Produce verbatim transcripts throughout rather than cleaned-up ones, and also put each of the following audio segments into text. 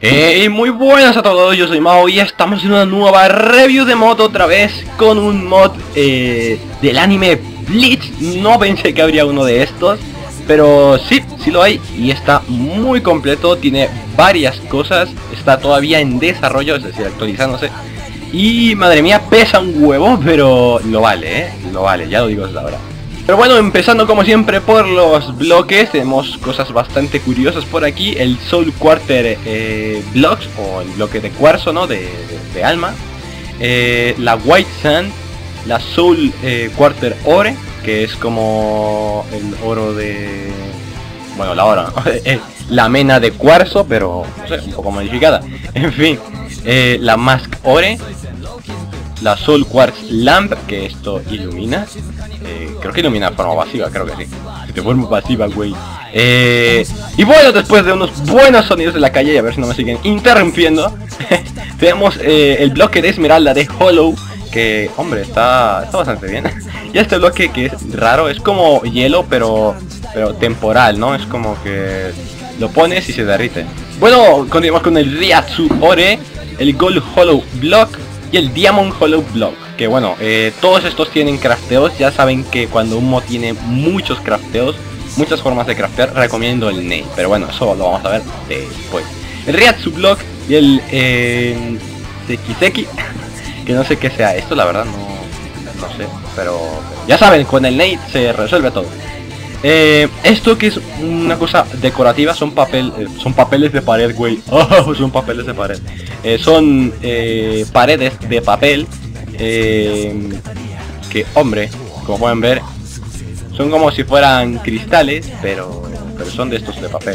Hey, muy buenas a todos, yo soy Mao y estamos en una nueva review de mod otra vez con un mod eh, del anime Bleach. No pensé que habría uno de estos, pero sí, sí lo hay y está muy completo, tiene varias cosas, está todavía en desarrollo, es decir, actualizándose. Y madre mía, pesa un huevo, pero lo vale, eh, lo vale, ya lo digo desde ahora. Pero bueno, empezando como siempre por los bloques, tenemos cosas bastante curiosas por aquí. El Soul Quarter eh, Blocks, o el bloque de cuarzo, ¿no? De, de, de alma. Eh, la White Sand, la Soul eh, Quarter Ore, que es como el oro de... Bueno, la oro, ¿no? La mena de cuarzo, pero no sé, un poco modificada. En fin, eh, la Mask Ore. La Soul Quartz Lamp, que esto ilumina. Eh, creo que ilumina de forma pasiva, creo que sí. De forma pasiva, güey. Eh, y bueno, después de unos buenos sonidos de la calle, y a ver si no me siguen interrumpiendo, tenemos eh, el bloque de esmeralda de Hollow, que, hombre, está, está bastante bien. Y este bloque que es raro, es como hielo, pero, pero temporal, ¿no? Es como que lo pones y se derrite. Bueno, continuamos con el Ryatsu Ore, el Gold Hollow Block y el Diamond Hollow Block, que bueno, eh, todos estos tienen crafteos. Ya saben que cuando un mod tiene muchos crafteos, muchas formas de craftear, recomiendo el Name, pero bueno, eso lo vamos a ver después. El Ryatsu Block y el eh, Sekiseki, que no sé qué sea esto, la verdad, no, no sé, pero ya saben, con el Name se resuelve todo. Eh, esto que es una cosa decorativa, son papel, eh, son papeles de pared, güey. Oh, son papeles de pared. Eh, son eh, paredes de papel eh, que, hombre, como pueden ver, son como si fueran cristales, pero, pero son de estos de papel.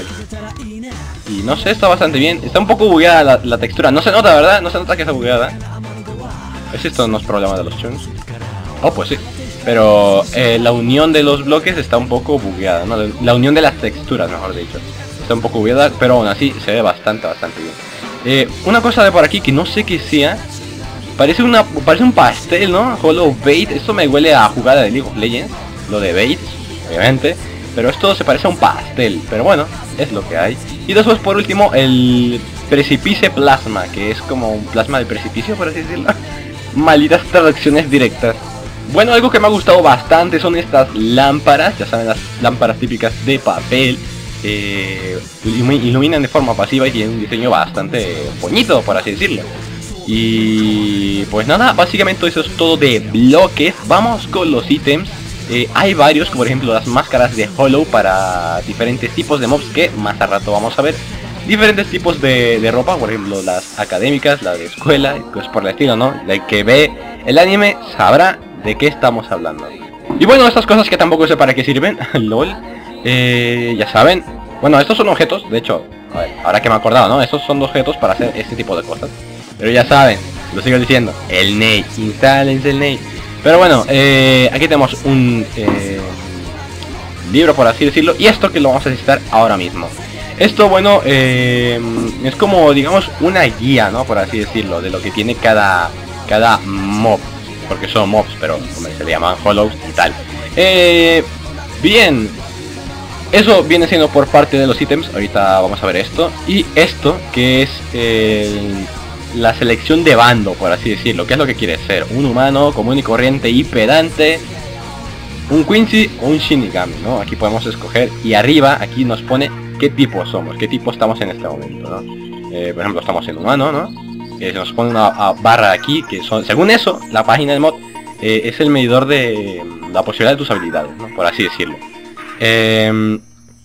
Y no sé, está bastante bien. Está un poco bugueada la, la textura. No se nota, ¿verdad? No se nota que está bugueada. ¿Es esto no es problema de los chunks? Oh, pues sí. Pero eh, la unión de los bloques está un poco bugueada, ¿no? La unión de las texturas, mejor dicho, está un poco bugueada, pero aún así se ve bastante, bastante bien. Eh, una cosa de por aquí que no sé qué sea, parece una, parece un pastel, ¿no? Hollow Bait. Esto me huele a jugada de League of Legends, lo de Bait, obviamente, pero esto se parece a un pastel, pero bueno, es lo que hay. Y después, por último, el Precipice Plasma, que es como un plasma del precipicio, por así decirlo. Malditas traducciones directas. Bueno, algo que me ha gustado bastante son estas lámparas, ya saben, las lámparas típicas de papel. Eh, iluminan de forma pasiva y tienen un diseño bastante bonito, por así decirlo. Y pues nada, básicamente eso es todo de bloques. Vamos con los ítems. Eh, hay varios, como por ejemplo las máscaras de Hollow para diferentes tipos de mobs, que más a rato vamos a ver. Diferentes tipos de, de ropa, por ejemplo las académicas, la de escuela, pues por el estilo, ¿no? El que ve el anime sabrá de qué estamos hablando. Y bueno, estas cosas que tampoco sé para qué sirven. LOL. Eh, ya saben. Bueno, estos son objetos. De hecho, a ver, ahora que me he acordado, ¿no? Estos son objetos para hacer este tipo de cosas. Pero ya saben, lo sigo diciendo, el Name, instálense el Name. Pero bueno, eh, aquí tenemos un eh, libro, por así decirlo. Y esto que lo vamos a necesitar ahora mismo. Esto, bueno, eh, es como, digamos, una guía, ¿no? Por así decirlo, de lo que tiene cada, cada mob. Porque son mobs, pero como se le llaman hollows y tal. Eh, bien, eso viene siendo por parte de los ítems. Ahorita vamos a ver esto. Y esto, que es eh, la selección de bando, por así decirlo. ¿Qué es lo que quiere ser? Un humano común y corriente y pedante, un Quincy o un Shinigami, ¿no? Aquí podemos escoger. Y arriba, aquí nos pone qué tipo somos, qué tipo estamos en este momento, ¿no? Eh, por ejemplo, estamos en humano, ¿no? Que se nos pone una a, barra aquí, que son, según eso, la página del mod eh, es el medidor de la posibilidad de tus habilidades, ¿no? Por así decirlo. Eh,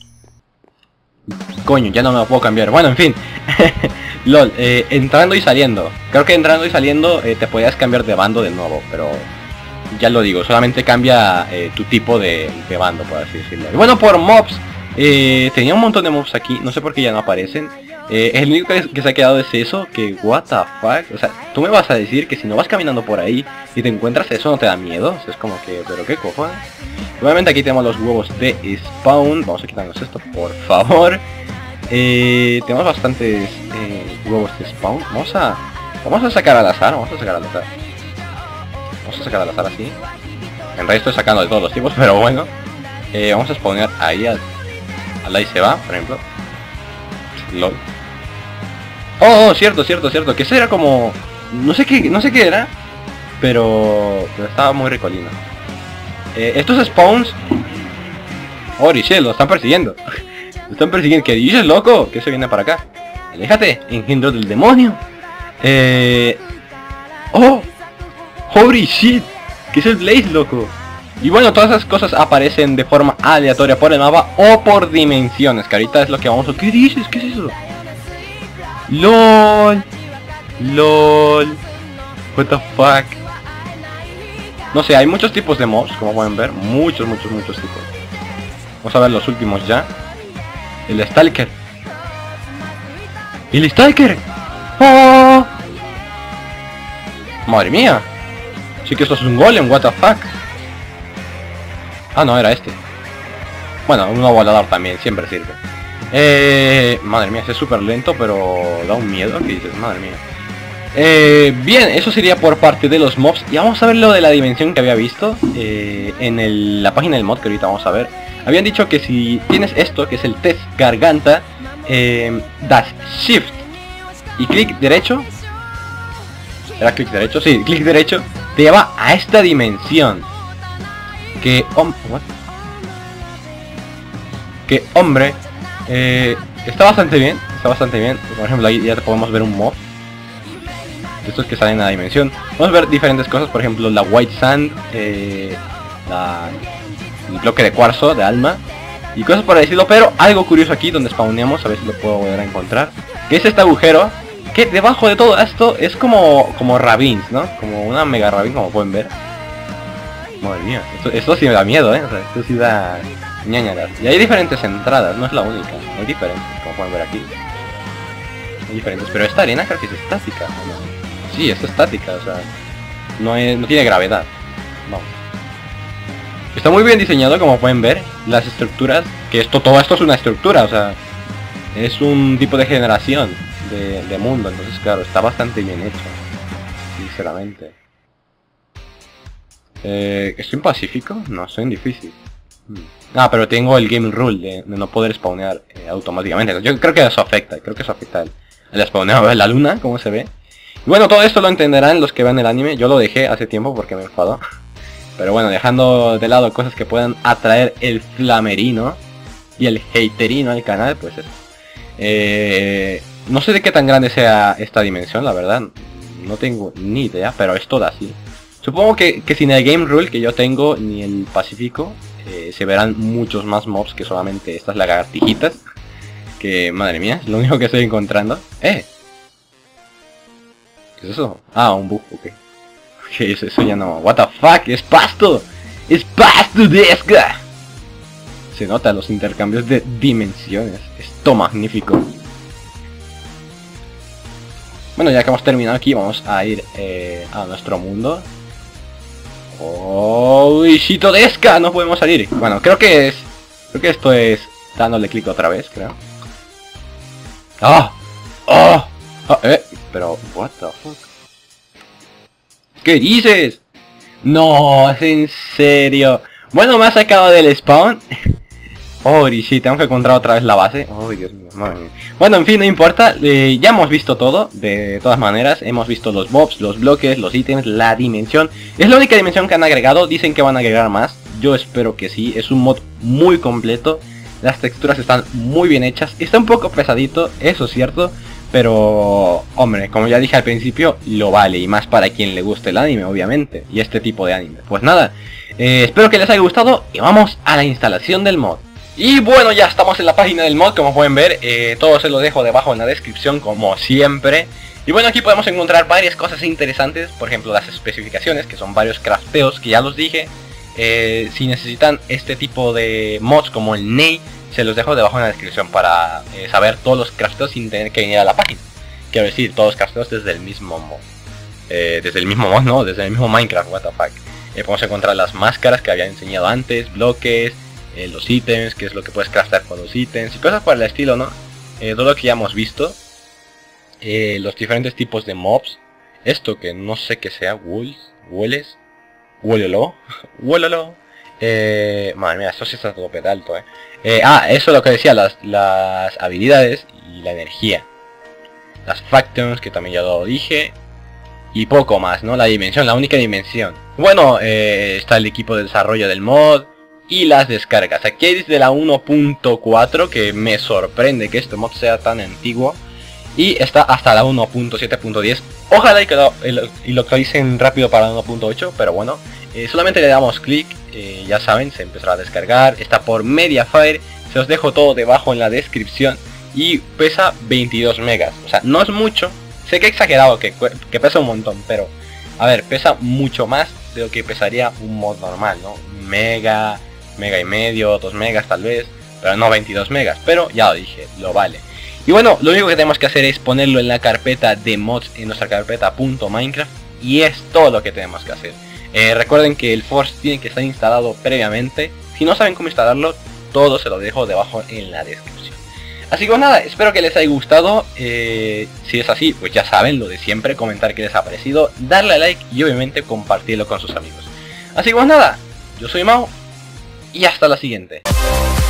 coño, ya no me lo puedo cambiar. Bueno, en fin. LOL, eh, entrando y saliendo. Creo que entrando y saliendo eh, te podías cambiar de bando de nuevo, pero ya lo digo, solamente cambia eh, tu tipo de, de bando, por así decirlo. Y bueno, por mobs, eh, tenía un montón de mobs aquí, no sé por qué ya no aparecen. Eh, el único que, que se ha quedado es eso, que what the fuck. O sea, tú me vas a decir que si no vas caminando por ahí y te encuentras eso, ¿no te da miedo? O sea, es como que, pero qué cojones. Obviamente aquí tenemos los huevos de spawn. Vamos a quitarnos esto, por favor. Eh, tenemos bastantes eh, huevos de spawn. Vamos a, vamos a sacar al azar, vamos a sacar al azar. Vamos a sacar al azar así. En realidad estoy sacando de todos los tipos, pero bueno. Eh, vamos a spawnear ahí al, al ahí se va, por ejemplo. LOL. Oh, oh, cierto, cierto, cierto. Que ese era como... No sé qué, no sé qué era. Pero... pero estaba muy ricolino. Eh, estos spawns... Oh, shit, lo están persiguiendo. Lo están persiguiendo. ¿Qué dices, loco? Que se viene para acá. Aléjate, engendro del demonio. Eh... Oh, holy shit. ¿Qué es el Blaze, loco? Y bueno, todas esas cosas aparecen de forma aleatoria por el mapa o por dimensiones, que ahorita es lo que vamos a... ¿Qué dices? ¿Qué es eso? LOL. LOL. What the fuck. No sé, hay muchos tipos de mobs, como pueden ver. Muchos, muchos, muchos tipos. Vamos a ver los últimos ya. El Stalker. ¡El Stalker! ¡Oh! ¡Madre mía! Sí que esto es un golem, what the fuck. Ah, no, era este. Bueno, un volador también, siempre sirve. Eh, madre mía, es súper lento, pero da un miedo. ¿Qué dices? Madre mía. Eh, bien, eso sería por parte de los mobs. Y vamos a ver lo de la dimensión que había visto eh, en el, la página del mod, que ahorita vamos a ver. Habían dicho que si tienes esto, que es el test garganta, eh, das shift y clic derecho. ¿Era clic derecho? Sí, clic derecho. Te lleva a esta dimensión. Que... Hom what? Que hombre... Eh, está bastante bien. Está bastante bien. Por ejemplo, ahí ya podemos ver un mob. Estos que salen a la dimensión. Vamos a ver diferentes cosas. Por ejemplo, la white sand. Eh, la, el bloque de cuarzo, de alma. Y cosas por el estilo. Pero algo curioso aquí donde spawneamos. A ver si lo puedo volver a encontrar. Que es este agujero. Que debajo de todo esto es como como ravines, ¿no? Como una mega ravine, como pueden ver. Madre mía, esto, esto sí me da miedo, ¿eh? O sea, esto sí da ñañaras. Y hay diferentes entradas, no es la única. Hay diferentes, como pueden ver aquí. Hay diferentes, pero esta arena creo que es estática, ¿no? Sí, es estática, o sea... No, es, no tiene gravedad. No. Está muy bien diseñado, como pueden ver. Las estructuras, que esto, todo esto es una estructura, o sea... Es un tipo de generación. De, de mundo, entonces claro, está bastante bien hecho, sinceramente. Eh, ¿Estoy en Pacífico? No, estoy en difícil. hmm. Ah, pero tengo el game rule de, de no poder spawnear eh, automáticamente. Yo creo que eso afecta, creo que eso afecta el, el spawneo de la luna, como se ve. Y bueno, todo esto lo entenderán los que vean el anime. Yo lo dejé hace tiempo porque me enfadó. Pero bueno, dejando de lado cosas que puedan atraer el flamerino y el haterino al canal, pues eso. Eh... No sé de qué tan grande sea esta dimensión, la verdad. No tengo ni idea, pero es toda así. Supongo que, que sin el game rule que yo tengo, ni el Pacífico, eh, se verán muchos más mobs que solamente estas lagartijitas. Que, madre mía, es lo único que estoy encontrando. ¡Eh! ¿Qué es eso? Ah, un bug, ok. Ok, eso, eso ya no... What the fuck, es pasto. Es pasto de esca. Se nota los intercambios de dimensiones. Esto magnífico. Bueno, ya que hemos terminado aquí, vamos a ir eh, a nuestro mundo. ¡Oh, Ishito Deska! No podemos salir. Bueno, creo que es... Creo que esto es dándole clic otra vez, creo. ¡Ah! ¡Ah! ¡Ah! ¡Eh! Pero... ¿What the fuck? ¿Qué dices? No, es en serio. Bueno, me ha sacado del spawn. Oh, sí, tengo que encontrar otra vez la base. Oh, Dios mío, madre mía. Bueno, en fin, no importa. Eh, ya hemos visto todo, de todas maneras. Hemos visto los mobs, los bloques, los ítems, la dimensión. Es la única dimensión que han agregado. Dicen que van a agregar más. Yo espero que sí. Es un mod muy completo. Las texturas están muy bien hechas. Está un poco pesadito, eso es cierto. Pero, hombre, como ya dije al principio, lo vale. Y más para quien le guste el anime, obviamente. Y este tipo de anime. Pues nada, eh, espero que les haya gustado. Y vamos a la instalación del mod. Y bueno, ya estamos en la página del mod, como pueden ver, eh, todo se lo dejo debajo en la descripción, como siempre. Y bueno, aquí podemos encontrar varias cosas interesantes, por ejemplo las especificaciones, que son varios crafteos, que ya los dije. eh, Si necesitan este tipo de mods como el Ney, se los dejo debajo en la descripción para eh, saber todos los crafteos sin tener que venir a la página. Quiero decir, todos los crafteos desde el mismo mod. eh, Desde el mismo mod, no, desde el mismo Minecraft, what the fuck. eh, Podemos encontrar las máscaras que había enseñado antes, bloques, Eh, los ítems, que es lo que puedes craftar con los ítems y cosas por el estilo, ¿no? Eh, todo lo que ya hemos visto. Eh, los diferentes tipos de mobs. Esto que no sé qué sea, wolves, hueles, huélolo, huélolo. Eh, madre mía, esto sí está todo pedalto, eh. eh. Ah, eso es lo que decía, las, las habilidades y la energía. las factions, que también ya lo dije, y poco más, ¿no? La dimensión, la única dimensión. Bueno, eh, está el equipo de desarrollo del mod y las descargas. Aquí hay desde la uno punto cuatro, que me sorprende que este mod sea tan antiguo, y está hasta la uno punto siete punto diez. Ojalá y, que lo, y lo actualicen rápido para la uno punto ocho, pero bueno, eh, solamente le damos clic, eh, ya saben, se empezará a descargar. Está por Mediafire, se os dejo todo debajo en la descripción, y pesa veintidós megas, o sea, no es mucho. Sé que he exagerado, que, que pesa un montón, pero a ver, pesa mucho más de lo que pesaría un mod normal, ¿no? Un mega, mega y medio, dos megas tal vez, pero no veintidós megas, pero ya lo dije, lo vale. Y bueno, lo único que tenemos que hacer es ponerlo en la carpeta de mods, en nuestra carpeta .minecraft, y es todo lo que tenemos que hacer. Eh, recuerden que el Force tiene que estar instalado previamente. Si no saben cómo instalarlo, todo se lo dejo debajo en la descripción. Así que pues nada, espero que les haya gustado. Eh, si es así, pues ya saben lo de siempre, comentar qué les ha parecido, darle a like y obviamente compartirlo con sus amigos. Así que pues nada, yo soy Mau y hasta la siguiente.